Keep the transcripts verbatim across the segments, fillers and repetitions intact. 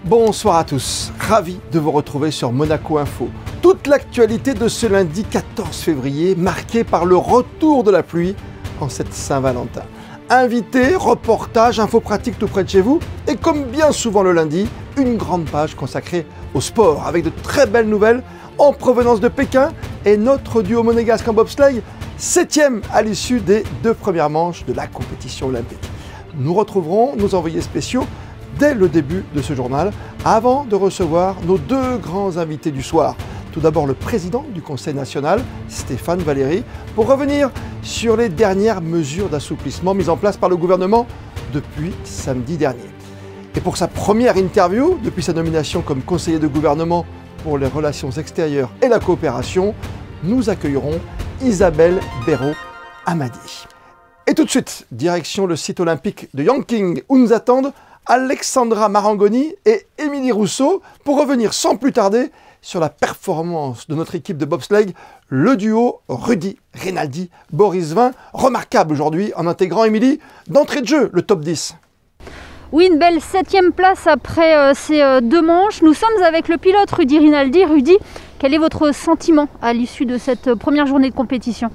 Bonsoir à tous, ravi de vous retrouver sur Monaco Info. Toute l'actualité de ce lundi quatorze février, marquée par le retour de la pluie en cette Saint-Valentin. Invités, reportages, infos pratiques tout près de chez vous, et comme bien souvent le lundi, une grande page consacrée au sport, avec de très belles nouvelles en provenance de Pékin et notre duo monégasque en bobsleigh, septième à l'issue des deux premières manches de la compétition olympique. Nous retrouverons nos envoyés spéciaux dès le début de ce journal, avant de recevoir nos deux grands invités du soir. Tout d'abord le président du Conseil national, Stéphane Valéry, pour revenir sur les dernières mesures d'assouplissement mises en place par le gouvernement depuis samedi dernier. Et pour sa première interview, depuis sa nomination comme conseiller de gouvernement pour les relations extérieures et la coopération, nous accueillerons Isabelle Béraud-Amadi. Et tout de suite, direction le site olympique de Yanqing, où nous attendent Alexandra Marangoni et Émilie Rousseau pour revenir sans plus tarder sur la performance de notre équipe de bobsleigh, le duo Rudy Rinaldi-Boris Vian, remarquable aujourd'hui en intégrant Émilie d'entrée de jeu, le top dix. Oui, une belle septième place après euh, ces euh, deux manches. Nous sommes avec le pilote Rudy Rinaldi. Rudy, quel est votre sentiment à l'issue de cette première journée de compétition?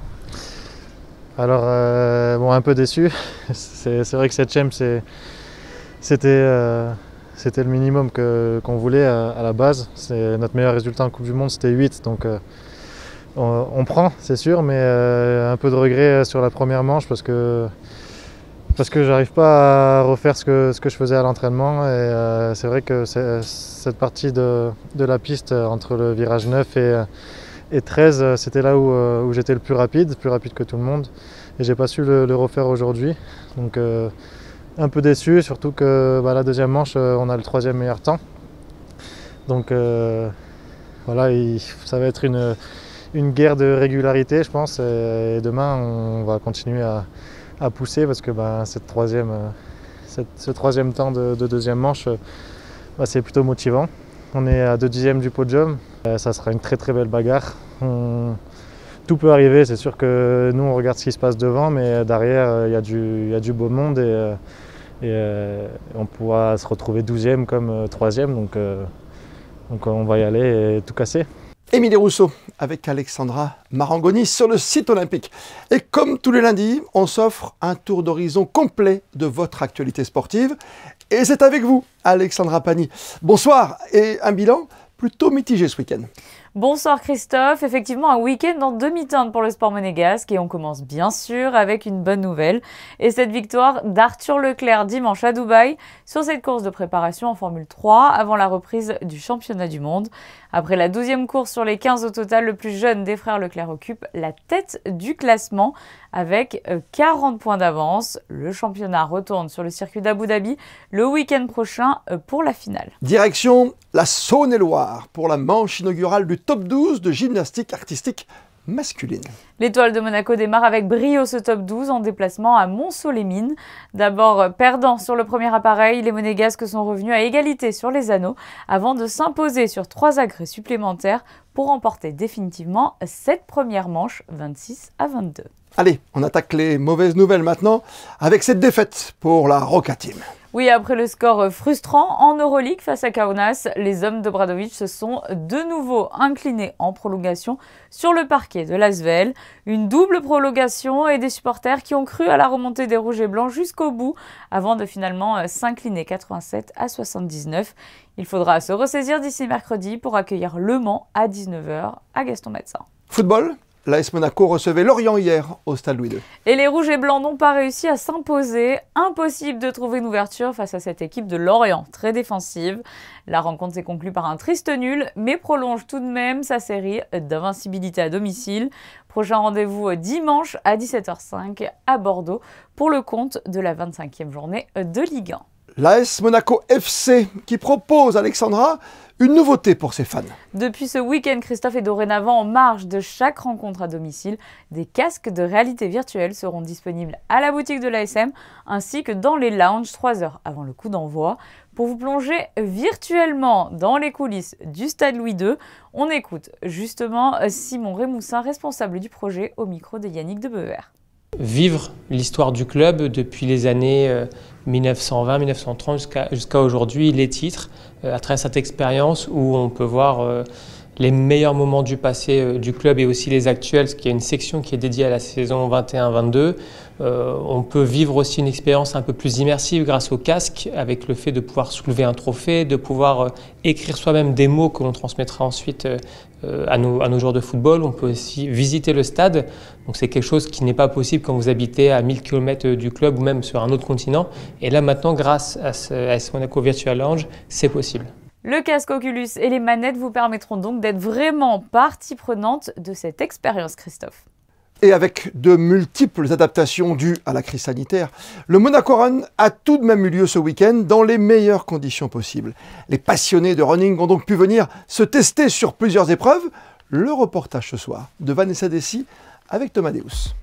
Alors, euh, bon, un peu déçu. C'est vrai que septième, c'est... C'était euh, le minimum que, qu'on voulait à, à la base. Notre meilleur résultat en Coupe du Monde, c'était huit. Donc euh, on, on prend, c'est sûr, mais euh, un peu de regret sur la première manche parce que, parce que j'arrive pas à refaire ce que, ce que je faisais à l'entraînement. Et euh, c'est vrai que cette partie de, de la piste entre le virage neuf et, et treize, c'était là où, où j'étais le plus rapide, plus rapide que tout le monde. Et j'ai pas su le, le refaire aujourd'hui. Donc, euh, un peu déçu, surtout que bah, la deuxième manche, on a le troisième meilleur temps. Donc euh, voilà, il, ça va être une, une guerre de régularité, je pense. Et, et demain, on va continuer à, à pousser parce que bah, cette troisième, cette, ce troisième temps de, de deuxième manche, bah, c'est plutôt motivant. On est à deux dixièmes du podium. Ça sera une très très belle bagarre. On, tout peut arriver, c'est sûr que nous on regarde ce qui se passe devant, mais derrière il y a du, il y a du beau monde et, et euh, on pourra se retrouver douzième comme troisième, donc, euh, donc on va y aller et tout casser. Émilie Rousseau avec Alexandra Marangoni sur le site olympique. Et comme tous les lundis, on s'offre un tour d'horizon complet de votre actualité sportive. Et c'est avec vous, Alexandra Pani. Bonsoir, et un bilan plutôt mitigé ce week-end. Bonsoir Christophe, effectivement un week-end en demi-teinte pour le sport monégasque et on commence bien sûr avec une bonne nouvelle et cette victoire d'Arthur Leclerc dimanche à Dubaï sur cette course de préparation en Formule trois avant la reprise du championnat du monde. Après la douzième course sur les quinze au total, le plus jeune des frères Leclerc occupe la tête du classement avec quarante points d'avance. Le championnat retourne sur le circuit d'Abu Dhabi le week-end prochain pour la finale. Direction la Saône-et-Loire pour la manche inaugurale du top douze de gymnastique artistique masculine. L'étoile de Monaco démarre avec brio ce top douze en déplacement à Montceau-les-Mines. D'abord perdant sur le premier appareil, les Monégasques sont revenus à égalité sur les anneaux avant de s'imposer sur trois agrès supplémentaires pour remporter définitivement cette première manche vingt-six à vingt-deux. Allez, on attaque les mauvaises nouvelles maintenant avec cette défaite pour la Roca Team. Oui, après le score frustrant en Euroleague face à Kaunas, les hommes d'Obradovic se sont de nouveau inclinés en prolongation sur le parquet de l'Asvel. Une double prolongation et des supporters qui ont cru à la remontée des Rouges et Blancs jusqu'au bout avant de finalement s'incliner quatre-vingt-sept à soixante-dix-neuf. Il faudra se ressaisir d'ici mercredi pour accueillir Le Mans à dix-neuf heures à Gaston-Médecin. Football, l'A S Monaco recevait Lorient hier au Stade Louis deux. Et les Rouges et Blancs n'ont pas réussi à s'imposer. Impossible de trouver une ouverture face à cette équipe de Lorient, très défensive. La rencontre s'est conclue par un triste nul, mais prolonge tout de même sa série d'invincibilité à domicile. Prochain rendez-vous dimanche à dix-sept heures cinq à Bordeaux pour le compte de la vingt-cinquième journée de Ligue un. L'A S Monaco F C qui propose, Alexandra, une nouveauté pour ses fans. Depuis ce week-end, Christophe est dorénavant en marge de chaque rencontre à domicile. Des casques de réalité virtuelle seront disponibles à la boutique de l'A S M ainsi que dans les lounges trois heures avant le coup d'envoi. Pour vous plonger virtuellement dans les coulisses du Stade Louis deux, on écoute justement Simon Rémoussin, responsable du projet, au micro de Yannick Debever. vivre l'histoire du club depuis les années euh, mille neuf cent vingt mille neuf cent trente jusqu'à jusqu'à aujourd'hui, les titres, euh, à travers cette expérience où on peut voir euh, les meilleurs moments du passé euh, du club et aussi les actuels, parce qu'il y a une section qui est dédiée à la saison vingt et un vingt-deux. Euh, on peut vivre aussi une expérience un peu plus immersive grâce au casque, avec le fait de pouvoir soulever un trophée, de pouvoir euh, écrire soi-même des mots que l'on transmettra ensuite euh, à, nos, à nos joueurs de football. On peut aussi visiter le stade, donc c'est quelque chose qui n'est pas possible quand vous habitez à mille kilomètres du club ou même sur un autre continent. Et là maintenant, grâce à ce A S Monaco Virtual Lounge, c'est possible. Le casque Oculus et les manettes vous permettront donc d'être vraiment partie prenante de cette expérience, Christophe. Et avec de multiples adaptations dues à la crise sanitaire, le Monaco Run a tout de même eu lieu ce week-end dans les meilleures conditions possibles. Les passionnés de running ont donc pu venir se tester sur plusieurs épreuves. Le reportage ce soir de Vanessa Dessy avec Thomas Deus.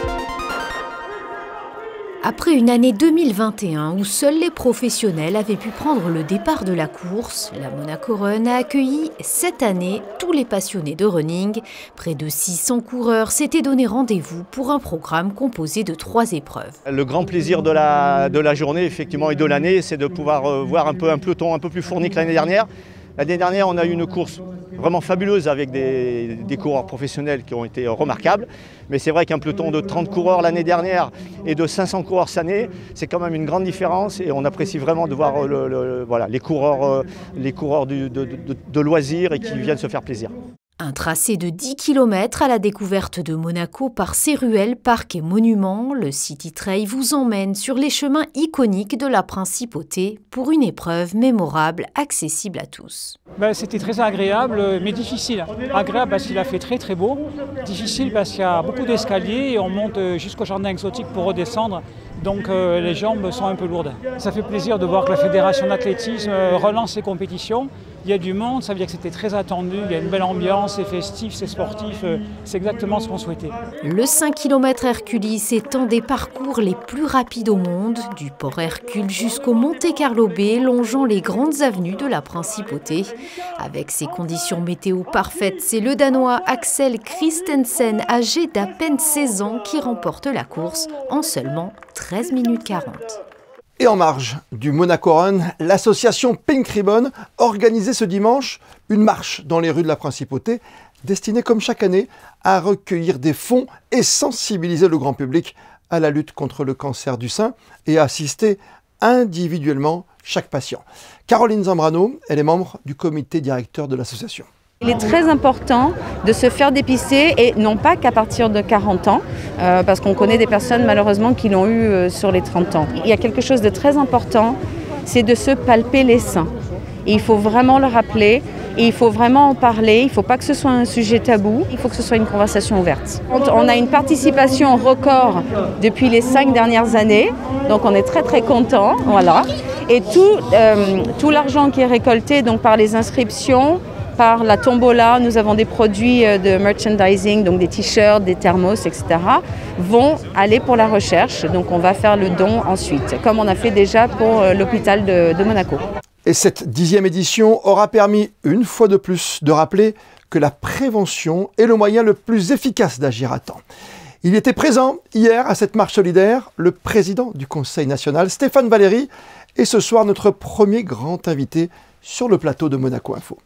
Après une année deux mille vingt et un où seuls les professionnels avaient pu prendre le départ de la course, la Monaco Run a accueilli cette année tous les passionnés de running. Près de six cents coureurs s'étaient donné rendez-vous pour un programme composé de trois épreuves. Le grand plaisir de la, de la journée effectivement et de l'année, c'est de pouvoir voir un peu un peloton un peu plus fourni que l'année dernière. L'année dernière, on a eu une course vraiment fabuleuse avec des, des coureurs professionnels qui ont été remarquables. Mais c'est vrai qu'un peloton de trente coureurs l'année dernière et de cinq cents coureurs cette année, c'est quand même une grande différence. Et on apprécie vraiment de voir le, le, voilà, les coureurs, les coureurs du, de, de, de loisirs et qui viennent se faire plaisir. Un tracé de dix kilomètres à la découverte de Monaco par ses ruelles, parcs et monuments, le City Trail vous emmène sur les chemins iconiques de la Principauté pour une épreuve mémorable, accessible à tous. Ben, c'était très agréable, mais difficile. Agréable parce qu'il a fait très très beau. Difficile parce qu'il y a beaucoup d'escaliers et on monte jusqu'au jardin exotique pour redescendre. Donc euh, les jambes sont un peu lourdes. Ça fait plaisir de voir que la Fédération d'athlétisme relance ses compétitions. Il y a du monde, ça veut dire que c'était très attendu, il y a une belle ambiance, c'est festif, c'est sportif, c'est exactement ce qu'on souhaitait. Le cinq kilomètres Hercules est un des parcours les plus rapides au monde, du port Hercule jusqu'au Monte Carlo Bay, longeant les grandes avenues de la Principauté. Avec ses conditions météo parfaites, c'est le Danois Axel Christensen, âgé d'à peine seize ans, qui remporte la course en seulement treize minutes quarante. Et en marge du Monaco Run, l'association Pink Ribbon organisait ce dimanche une marche dans les rues de la Principauté, destinée comme chaque année à recueillir des fonds et sensibiliser le grand public à la lutte contre le cancer du sein et à assister individuellement chaque patient. Caroline Zambrano, elle est membre du comité directeur de l'association. Il est très important de se faire dépister et non pas qu'à partir de quarante ans, euh, parce qu'on connaît des personnes malheureusement qui l'ont eu euh, sur les trente ans. Il y a quelque chose de très important, c'est de se palper les seins. Et il faut vraiment le rappeler et il faut vraiment en parler, il ne faut pas que ce soit un sujet tabou, il faut que ce soit une conversation ouverte. On a une participation record depuis les cinq dernières années, donc on est très très contents, voilà. Et tout, euh, tout l'argent qui est récolté donc, par les inscriptions, par la tombola, nous avons des produits de merchandising, donc des t-shirts, des thermos, et cetera, vont aller pour la recherche. Donc on va faire le don ensuite, comme on a fait déjà pour l'hôpital de, de Monaco. Et cette dixième édition aura permis, une fois de plus, de rappeler que la prévention est le moyen le plus efficace d'agir à temps. Il était présent hier à cette marche solidaire, le président du Conseil national, Stéphane Valéry, et ce soir notre premier grand invité sur le plateau de Monaco Info.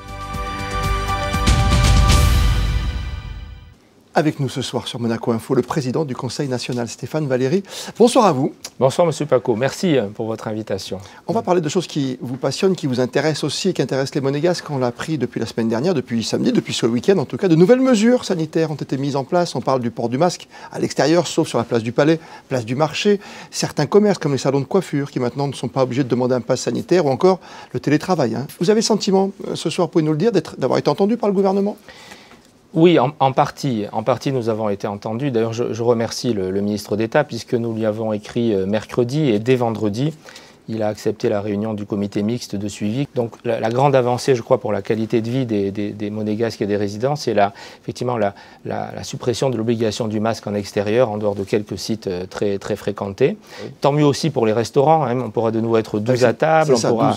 Avec nous ce soir sur Monaco Info, le président du Conseil national, Stéphane Valéry. Bonsoir à vous. Bonsoir Monsieur Paco, merci pour votre invitation. On va parler de choses qui vous passionnent, qui vous intéressent aussi, qui intéressent les Monégasques. On l'a appris depuis la semaine dernière, depuis samedi, depuis ce week-end en tout cas. De nouvelles mesures sanitaires ont été mises en place. On parle du port du masque à l'extérieur, sauf sur la place du Palais, place du Marché. Certains commerces, comme les salons de coiffure, qui maintenant ne sont pas obligés de demander un pass sanitaire, ou encore le télétravail. Hein. Vous avez le sentiment, ce soir, pouvez-nous le dire, d'avoir été entendu par le gouvernement ? Oui, en, en partie. En partie, nous avons été entendus. D'ailleurs, je, je remercie le, le ministre d'État, puisque nous lui avons écrit mercredi et dès vendredi, il a accepté la réunion du comité mixte de suivi. Donc, la, la grande avancée, je crois, pour la qualité de vie des, des, des Monégasques et des résidents, c'est la, effectivement la, la, la suppression de l'obligation du masque en extérieur, en dehors de quelques sites très, très fréquentés. Oui. Tant mieux aussi pour les restaurants. Hein, on pourra de nouveau être douze à table. On pourra,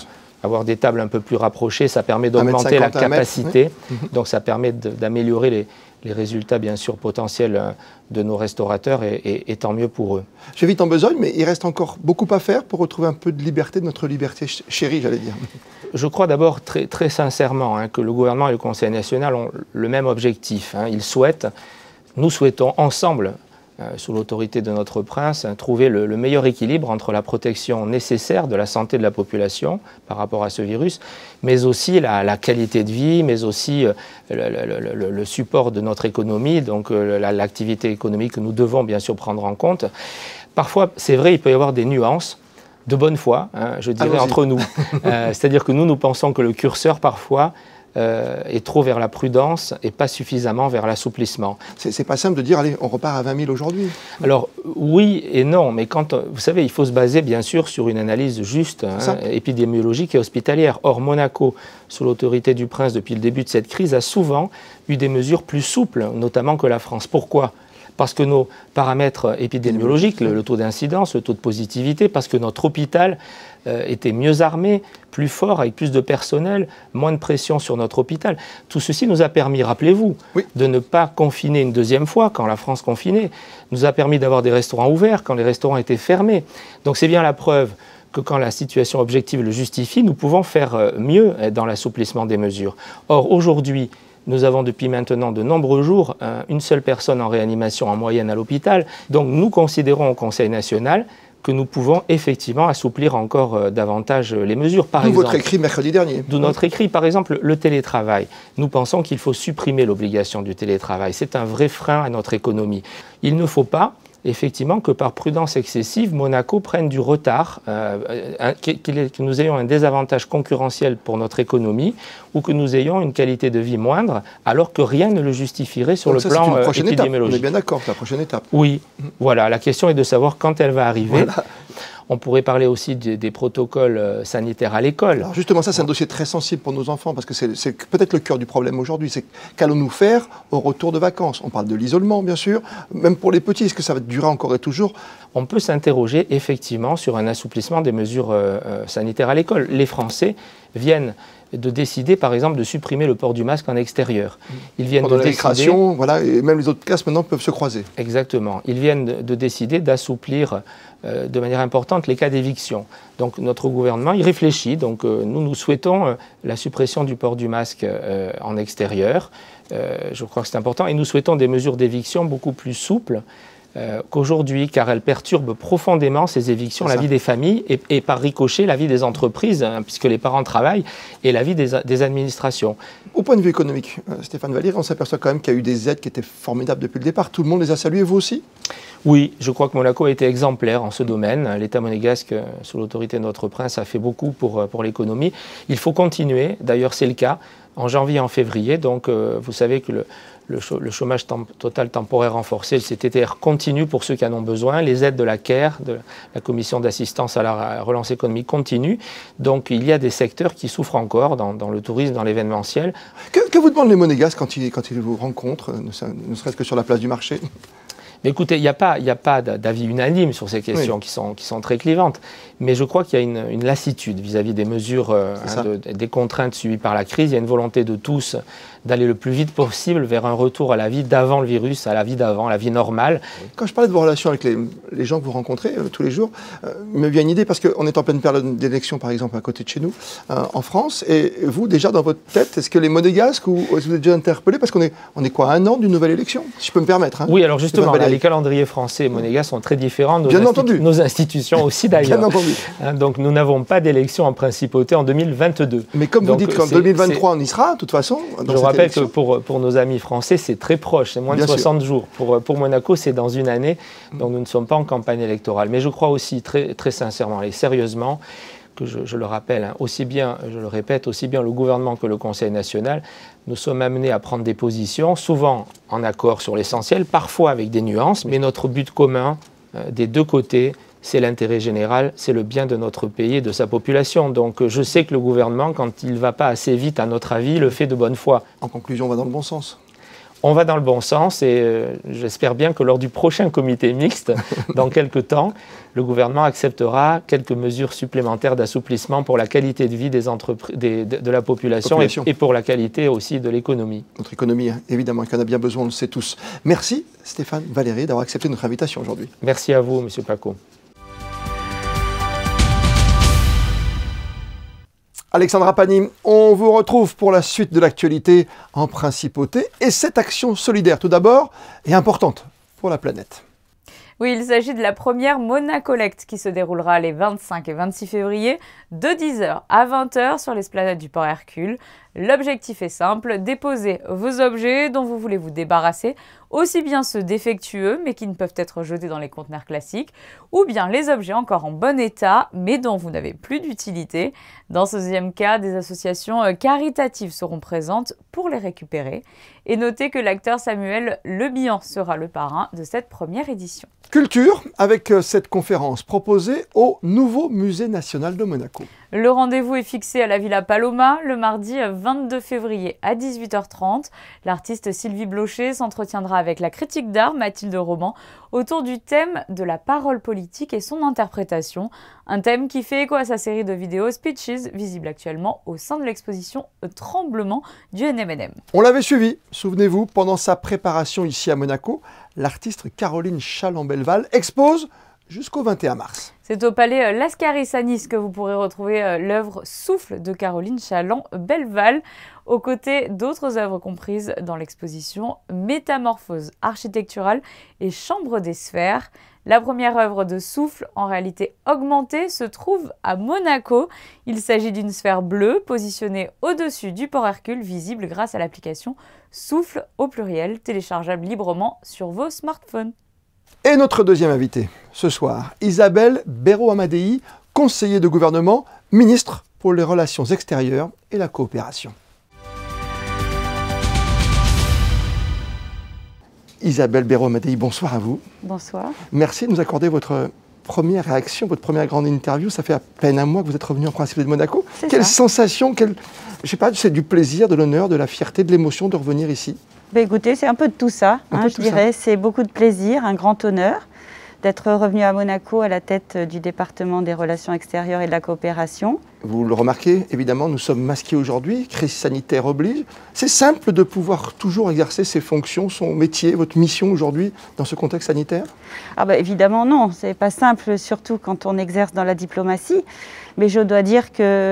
avoir des tables un peu plus rapprochées, ça permet d'augmenter la capacité, oui. Donc ça permet d'améliorer les, les résultats bien sûr potentiels de nos restaurateurs et, et, et tant mieux pour eux. Je vais vite en besogne, mais il reste encore beaucoup à faire pour retrouver un peu de liberté, de notre liberté ch chérie, j'allais dire. Je crois d'abord très, très sincèrement hein, que le gouvernement et le Conseil national ont le même objectif. Hein. Ils souhaitent, nous souhaitons ensemble, euh, sous l'autorité de notre prince, hein, trouver le, le meilleur équilibre entre la protection nécessaire de la santé de la population par rapport à ce virus, mais aussi la, la qualité de vie, mais aussi euh, le, le, le, le support de notre économie, donc euh, l'activité économique que nous devons bien sûr prendre en compte. Parfois, c'est vrai, il peut y avoir des nuances de bonne foi, hein, je dirais, entre nous. Euh, C'est-à-dire que nous, nous pensons que le curseur, parfois, euh, est trop vers la prudence et pas suffisamment vers l'assouplissement. C'est pas simple de dire, allez, on repart à vingt mille aujourd'hui. Alors, oui et non, mais quand, vous savez, il faut se baser, bien sûr, sur une analyse juste, hein, épidémiologique et hospitalière. Or, Monaco, sous l'autorité du prince depuis le début de cette crise, a souvent eu des mesures plus souples, notamment que la France. Pourquoi ? Parce que nos paramètres épidémiologiques, le, le taux d'incidence, le taux de positivité, parce que notre hôpital euh, était mieux armé, plus fort, avec plus de personnel, moins de pression sur notre hôpital. Tout ceci nous a permis, rappelez-vous, oui. de ne pas confiner une deuxième fois quand la France confinait, nous a permis d'avoir des restaurants ouverts quand les restaurants étaient fermés. Donc c'est bien la preuve que quand la situation objective le justifie, nous pouvons faire mieux dans l'assouplissement des mesures. Or, aujourd'hui, nous avons depuis maintenant de nombreux jours euh, une seule personne en réanimation en moyenne à l'hôpital. Donc nous considérons au Conseil national que nous pouvons effectivement assouplir encore euh, davantage les mesures. D'où votre écrit mercredi dernier. D'où notre écrit. Par exemple, le télétravail. Nous pensons qu'il faut supprimer l'obligation du télétravail. C'est un vrai frein à notre économie. Il ne faut pas effectivement que par prudence excessive, Monaco prenne du retard, euh, que nous ayons un désavantage concurrentiel pour notre économie ou que nous ayons une qualité de vie moindre, alors que rien ne le justifierait sur Donc le ça, plan une prochaine épidémiologique. Étape. On est bien d'accord, c'est la prochaine étape. Oui, mmh. Voilà, la question est de savoir quand elle va arriver. Voilà. On pourrait parler aussi des, des protocoles sanitaires à l'école. Justement, ça, c'est un dossier très sensible pour nos enfants, parce que c'est peut-être le cœur du problème aujourd'hui. C'est qu'allons-nous faire au retour de vacances? On parle de l'isolement, bien sûr. Même pour les petits, est-ce que ça va durer encore et toujours? On peut s'interroger, effectivement, sur un assouplissement des mesures euh, sanitaires à l'école. Les Français viennent de décider, par exemple, de supprimer le port du masque en extérieur. Ils viennent Pendant de la décider... récréation, voilà, et même les autres classes maintenant peuvent se croiser. Exactement. Ils viennent de, de décider d'assouplir euh, de manière importante les cas d'éviction. Donc notre gouvernement y réfléchit. Donc euh, nous, nous souhaitons euh, la suppression du port du masque euh, en extérieur. Euh, je crois que c'est important. Et nous souhaitons des mesures d'éviction beaucoup plus souples Euh, qu'aujourd'hui, car elle perturbe profondément ces évictions, la vie des familles et, et par ricochet la vie des entreprises, hein, puisque les parents travaillent, et la vie des, des administrations. Au point de vue économique, euh, Stéphane Valliere, on s'aperçoit quand même qu'il y a eu des aides qui étaient formidables depuis le départ. Tout le monde les a saluées, vous aussi? Oui, je crois que Monaco a été exemplaire en ce domaine. L'État monégasque, sous l'autorité de notre prince, a fait beaucoup pour, pour l'économie. Il faut continuer, d'ailleurs c'est le cas, en janvier et en février. Donc euh, vous savez que le, le, le chômage temp total temporaire renforcé, le C T T R, continue pour ceux qui en ont besoin. Les aides de la C A R E, de la Commission d'assistance à la relance économique, continuent. Donc il y a des secteurs qui souffrent encore dans, dans le tourisme, dans l'événementiel. Que, que vous demandent les Monégasques quand ils, quand ils vous rencontrent, ne, ne serait-ce que sur la place du marché? Mais écoutez, il n'y a pas, il n'y a pas d'avis unanime sur ces questions, oui, qui sont, qui sont très clivantes. Mais je crois qu'il y a une, une lassitude vis-à-vis des mesures, euh, hein, de, des contraintes subies par la crise. Il y a une volonté de tous d'aller le plus vite possible vers un retour à la vie d'avant le virus, à la vie d'avant, la vie normale. Quand je parlais de vos relations avec les, les gens que vous rencontrez euh, tous les jours, euh, il me vient une idée, parce qu'on est en pleine période d'élection, par exemple, à côté de chez nous, euh, en France. Et vous, déjà, dans votre tête, est-ce que les Monégasques, ou est-ce que vous êtes déjà interpellés? Parce qu'on est, on est quoi, à un an d'une nouvelle élection, si je peux me permettre, hein? Oui, alors justement, là, les calendriers français et monégasques sont très différents. Nos, Bien institu entendu. nos institutions aussi, d'ailleurs. Bien entendu. Hein, donc, nous n'avons pas d'élection en principauté en deux mille vingt-deux. Mais comme donc, vous dites qu'en deux mille vingt-trois, on y sera, de toute façon. Dans je rappelle élection. que pour, pour nos amis français, c'est très proche, c'est moins Bien de soixante sûr. jours. Pour, pour Monaco, c'est dans une année, donc nous ne sommes pas en campagne électorale. Mais je crois aussi, très, très sincèrement et sérieusement, que je, je le rappelle, hein, aussi bien, je le répète, aussi bien le gouvernement que le Conseil national, nous sommes amenés à prendre des positions, souvent en accord sur l'essentiel, parfois avec des nuances, mais notre but commun, euh, des deux côtés, c'est l'intérêt général, c'est le bien de notre pays et de sa population. Donc je sais que le gouvernement, quand il ne va pas assez vite, à notre avis, le fait de bonne foi. En conclusion, on va dans le bon sens. On va dans le bon sens et euh, j'espère bien que lors du prochain comité mixte, dans quelques temps, le gouvernement acceptera quelques mesures supplémentaires d'assouplissement pour la qualité de vie des des, de, de la population, population. Et, et pour la qualité aussi de l'économie. Notre économie, hein, évidemment, qui en a bien besoin, on le sait tous. Merci Stéphane, Valérie, d'avoir accepté notre invitation aujourd'hui. Merci à vous, Monsieur Paco. Alexandra Pani, on vous retrouve pour la suite de l'actualité en principauté. Et cette action solidaire, tout d'abord, est importante pour la planète. Oui, il s'agit de la première Mona Collect qui se déroulera les vingt-cinq et vingt-six février de dix heures à vingt heures sur l'esplanade du Port Hercule. L'objectif est simple, déposer vos objets dont vous voulez vous débarrasser, aussi bien ceux défectueux mais qui ne peuvent être jetés dans les conteneurs classiques, ou bien les objets encore en bon état mais dont vous n'avez plus d'utilité. Dans ce deuxième cas, des associations caritatives seront présentes pour les récupérer. Et notez que l'acteur Samuel Le Bihan sera le parrain de cette première édition. Culture, avec cette conférence proposée au nouveau Musée national de Monaco. Le rendez-vous est fixé à la Villa Paloma le mardi vingt-deux février à dix-huit heures trente. L'artiste Sylvie Blocher s'entretiendra avec la critique d'art Mathilde Roman autour du thème de la parole politique et son interprétation. Un thème qui fait écho à sa série de vidéos Speeches, visible actuellement au sein de l'exposition Tremblement du N M N M. On l'avait suivi, souvenez-vous, pendant sa préparation ici à Monaco, l'artiste Caroline Chaland-Belval expose jusqu'au vingt et un mars. C'est au palais Lascaris à Nice que vous pourrez retrouver l'œuvre Souffle de Caroline Chaland-Belval, aux côtés d'autres œuvres comprises dans l'exposition Métamorphose architecturale et Chambre des sphères. La première œuvre de Souffle, en réalité augmentée, se trouve à Monaco. Il s'agit d'une sphère bleue positionnée au-dessus du Port Hercule, visible grâce à l'application Souffle au pluriel, téléchargeable librement sur vos smartphones. Et notre deuxième invitée ce soir, Isabelle Béraud-Amadei, conseiller de gouvernement, ministre pour les relations extérieures et la coopération. Isabelle Béraud-Amadei, bonsoir à vous. Bonsoir. Merci de nous accorder votre première réaction, votre première grande interview. Ça fait à peine un mois que vous êtes revenu en Principauté de Monaco. Quelle ça. sensation, quelle, je sais pas, c'est du plaisir, de l'honneur, de la fierté, de l'émotion de revenir ici? Ben écoutez, c'est un peu de tout ça, hein, je dirais. C'est beaucoup de plaisir, un grand honneur d'être revenu à Monaco à la tête du département des relations extérieures et de la coopération. Vous le remarquez, évidemment, nous sommes masqués aujourd'hui, crise sanitaire oblige. C'est simple de pouvoir toujours exercer ses fonctions, son métier, votre mission aujourd'hui dans ce contexte sanitaire? Ah ben évidemment non, c'est pas simple, surtout quand on exerce dans la diplomatie. Mais je dois dire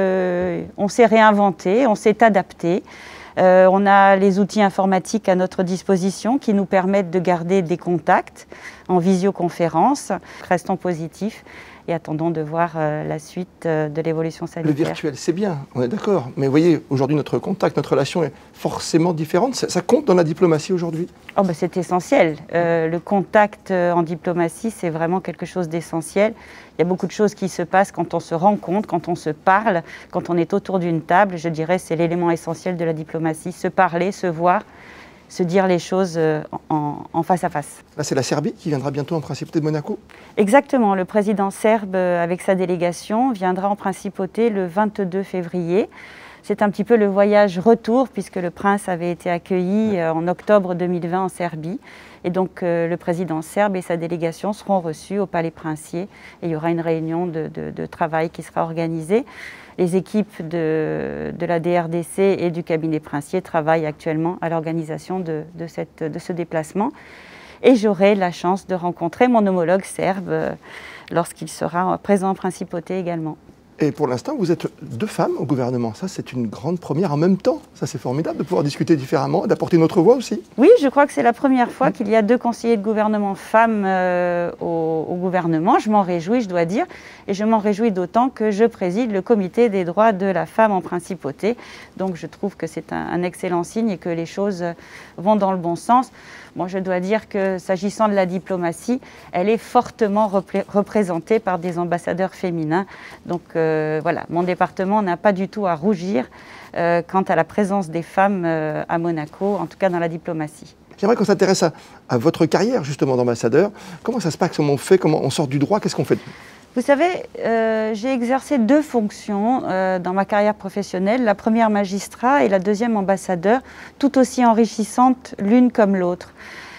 qu'on s'est réinventé, on s'est adapté. Euh, on a les outils informatiques à notre disposition qui nous permettent de garder des contacts en visioconférence. Restons positifs et attendons de voir euh, la suite euh, de l'évolution sanitaire. Le virtuel, c'est bien, on est d'accord. Mais vous voyez, aujourd'hui, notre contact, notre relation est forcément différente. Ça, ça compte dans la diplomatie aujourd'hui? Oh ben c'est essentiel. Euh, le contact euh, en diplomatie, c'est vraiment quelque chose d'essentiel. Il y a beaucoup de choses qui se passent quand on se rencontre, quand on se parle, quand on est autour d'une table. Je dirais que c'est l'élément essentiel de la diplomatie. Se parler, se voir, se dire les choses en, en face à face. Là, c'est la Serbie qui viendra bientôt en Principauté de Monaco? Exactement. Le président serbe, avec sa délégation, viendra en Principauté le vingt-deux février. C'est un petit peu le voyage retour, puisque le prince avait été accueilli en octobre deux mille vingt en Serbie. Et donc euh, le président serbe et sa délégation seront reçus au Palais Princier. Et il y aura une réunion de, de, de travail qui sera organisée. Les équipes de, de la D R D C et du cabinet Princier travaillent actuellement à l'organisation de, de, cette, de ce déplacement. Et j'aurai la chance de rencontrer mon homologue serbe euh, lorsqu'il sera présent en Principauté également. Et pour l'instant, vous êtes deux femmes au gouvernement. Ça, c'est une grande première en même temps. Ça, c'est formidable de pouvoir discuter différemment, d'apporter notre voix aussi. Oui, je crois que c'est la première fois mmh. qu'il y a deux conseillers de gouvernement femmes euh, au, au gouvernement. Je m'en réjouis, je dois dire. Et je m'en réjouis d'autant que je préside le comité des droits de la femme en Principauté. Donc, je trouve que c'est un, un excellent signe et que les choses vont dans le bon sens. Moi, je dois dire que, s'agissant de la diplomatie, elle est fortement repré représentée par des ambassadeurs féminins. Donc, euh, voilà, mon département n'a pas du tout à rougir euh, quant à la présence des femmes euh, à Monaco, en tout cas dans la diplomatie. J'aimerais qu'on s'intéresse à, à votre carrière, justement, d'ambassadeur. Comment ça se passe? Comment on fait? Comment on sort du droit? Qu'est-ce qu'on fait? Vous savez, euh, j'ai exercé deux fonctions euh, dans ma carrière professionnelle. La première magistrat et la deuxième ambassadeur, tout aussi enrichissantes l'une comme l'autre.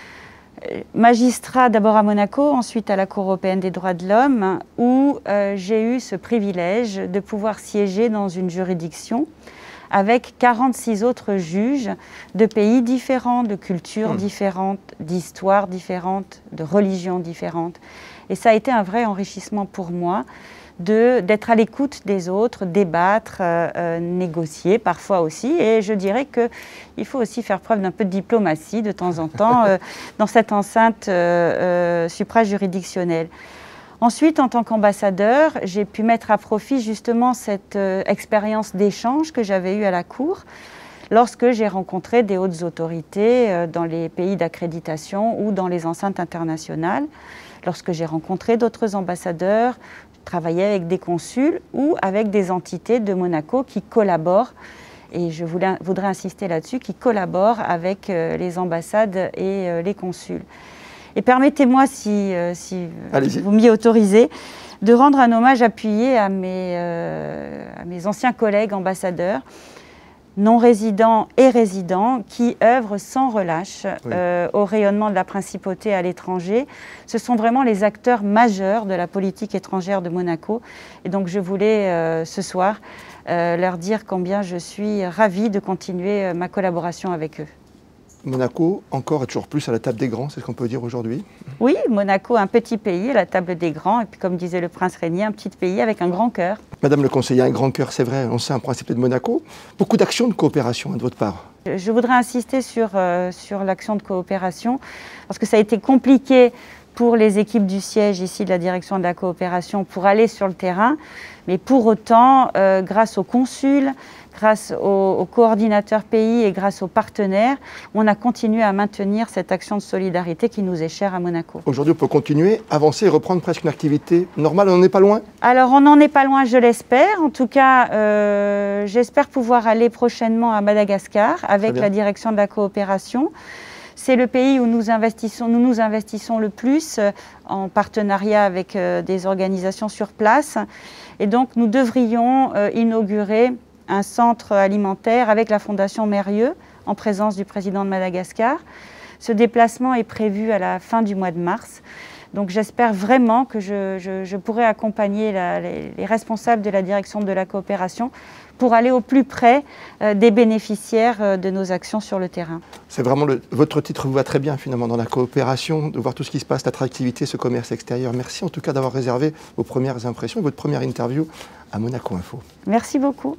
Magistrat d'abord à Monaco, ensuite à la Cour européenne des droits de l'homme, où euh, j'ai eu ce privilège de pouvoir siéger dans une juridiction avec quarante-six autres juges de pays différents, de cultures mmh. différentes, d'histoires différentes, de religions différentes. Et ça a été un vrai enrichissement pour moi d'être à l'écoute des autres, débattre, euh, euh, négocier parfois aussi. Et je dirais qu'il faut aussi faire preuve d'un peu de diplomatie de temps en temps euh, dans cette enceinte euh, euh, suprajuridictionnelle. Ensuite, en tant qu'ambassadeur, j'ai pu mettre à profit justement cette euh, expérience d'échange que j'avais eue à la Cour lorsque j'ai rencontré des hautes autorités euh, dans les pays d'accréditation ou dans les enceintes internationales. Lorsque j'ai rencontré d'autres ambassadeurs, je travaillais avec des consuls ou avec des entités de Monaco qui collaborent, et je voulais, voudrais insister là-dessus, qui collaborent avec euh, les ambassades et euh, les consuls. Et permettez-moi, si, euh, si vous m'y autorisez, de rendre un hommage appuyé à mes, euh, à mes anciens collègues ambassadeurs, non-résidents et résidents, qui œuvrent sans relâche oui. euh, au rayonnement de la principauté à l'étranger. Ce sont vraiment les acteurs majeurs de la politique étrangère de Monaco. Et donc je voulais euh, ce soir euh, leur dire combien je suis ravie de continuer euh, ma collaboration avec eux. Monaco, encore et toujours plus à la table des grands, c'est ce qu'on peut dire aujourd'hui? Oui, Monaco, un petit pays à la table des grands, et puis comme disait le prince Régnier, un petit pays avec un grand cœur. Madame le conseiller, un grand cœur, c'est vrai, on sait un principe de Monaco. Beaucoup d'actions de coopération hein, de votre part. Je voudrais insister sur, euh, sur l'action de coopération, parce que ça a été compliqué pour les équipes du siège ici de la direction de la coopération pour aller sur le terrain, mais pour autant, euh, grâce aux consuls, grâce aux, aux coordinateurs pays et grâce aux partenaires, on a continué à maintenir cette action de solidarité qui nous est chère à Monaco. Aujourd'hui, on peut continuer, avancer et reprendre presque une activité normale, on n'en est pas loin? Alors, on n'en est pas loin, je l'espère. En tout cas, euh, j'espère pouvoir aller prochainement à Madagascar avec la direction de la coopération. C'est le pays où nous investissons, nous nous investissons le plus euh, en partenariat avec euh, des organisations sur place. Et donc, nous devrions euh, inaugurer un centre alimentaire avec la Fondation Mérieux, en présence du président de Madagascar. Ce déplacement est prévu à la fin du mois de mars. Donc j'espère vraiment que je, je, je pourrai accompagner la, les, les responsables de la direction de la coopération pour aller au plus près euh, des bénéficiaires euh, de nos actions sur le terrain. C'est vraiment le, votre titre vous va très bien finalement dans la coopération, de voir tout ce qui se passe, l'attractivité, ce commerce extérieur. Merci en tout cas d'avoir réservé vos premières impressions et votre première interview à Monaco Info. Merci beaucoup.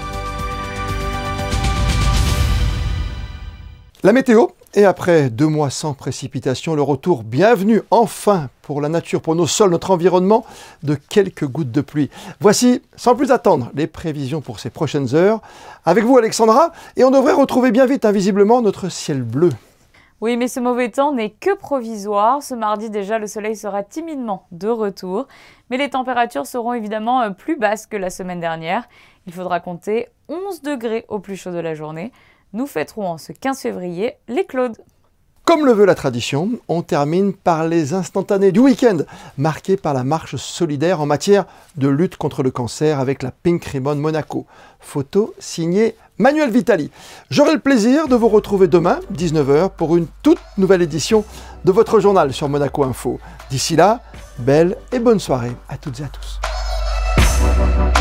La météo, et après deux mois sans précipitation, le retour bienvenu enfin pour la nature, pour nos sols, notre environnement, de quelques gouttes de pluie. Voici, sans plus attendre, les prévisions pour ces prochaines heures. Avec vous Alexandra, et on devrait retrouver bien vite, invisiblement, notre ciel bleu. Oui, mais ce mauvais temps n'est que provisoire. Ce mardi déjà, le soleil sera timidement de retour. Mais les températures seront évidemment plus basses que la semaine dernière. Il faudra compter onze degrés au plus chaud de la journée. Nous fêterons en ce quinze février les Claudes. Comme le veut la tradition, on termine par les instantanés du week-end, marqués par la marche solidaire en matière de lutte contre le cancer avec la Pink Ribbon Monaco. Photo signée Manuel Vitali. J'aurai le plaisir de vous retrouver demain, dix-neuf heures, pour une toute nouvelle édition de votre journal sur Monaco Info. D'ici là, belle et bonne soirée à toutes et à tous.